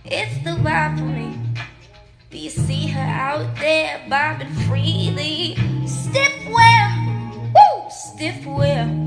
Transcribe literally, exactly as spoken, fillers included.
It's the vibe for me. Do you see her out there bobbing freely? Stiff wear, woo, stiff wear.